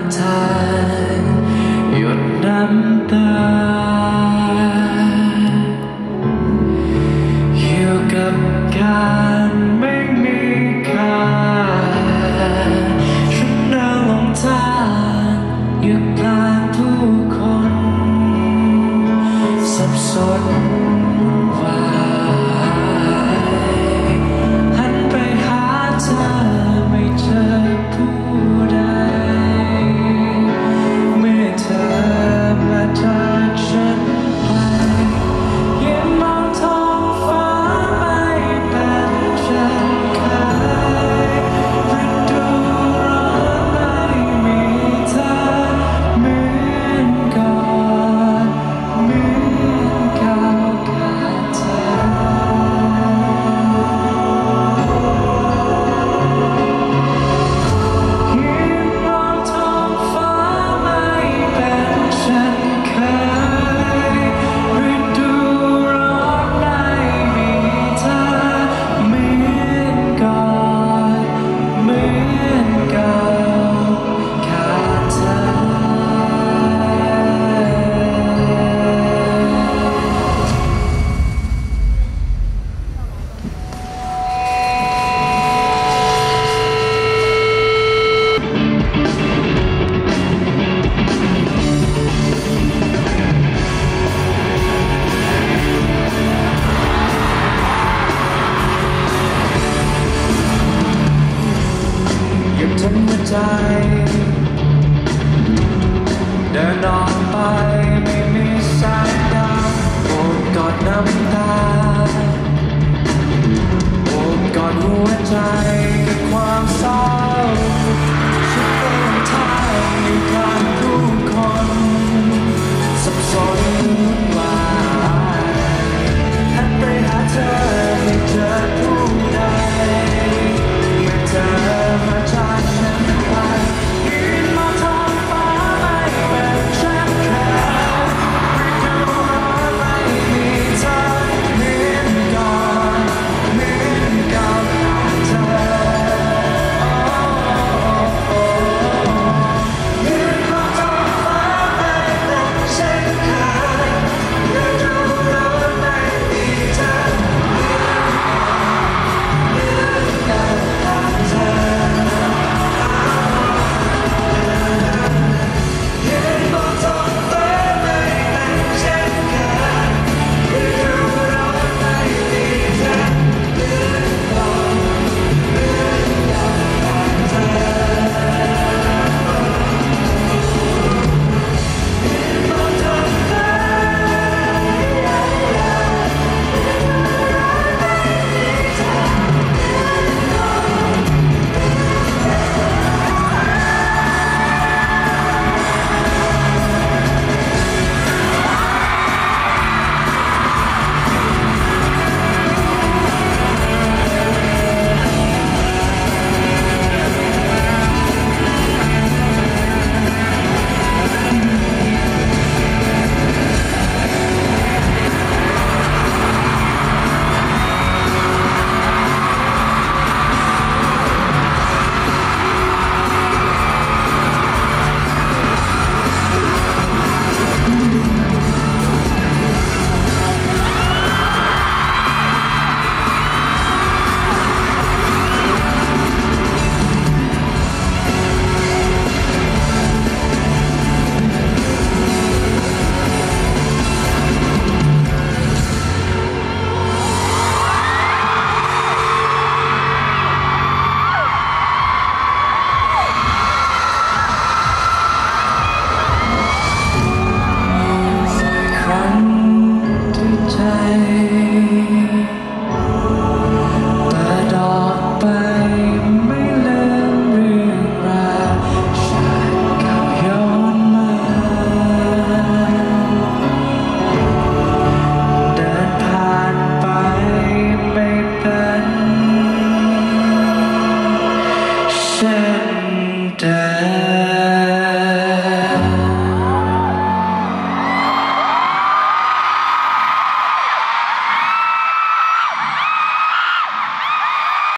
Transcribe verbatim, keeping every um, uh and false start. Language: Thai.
ทางหยดน้ำตาอยู่กับการไม่มีค่าฉันเดินหลงทางอยู่กลางผู้คนสับสนวายหันไปหาเธอไม่เจอผู้ใดเมื่อเธอมาจากฉันไปยิ่งมองท้องฟ้าไม่เป็นเช่นเคยฤดูร้อนไม่มีเธอเหมือนก่อนเหมือนเก่าขาดเธอยิ่งมองท้องฟ้าไม่เป็นเช่นเคยฤดูร้อนไม่มีเธอเหมือนก่อนเหมือนเก่าขาดเธอหยุดทั้งหัวใจเดินออกไปไม่มีสายตาโอบกอดน้ำตาโอบกอดหัวใจ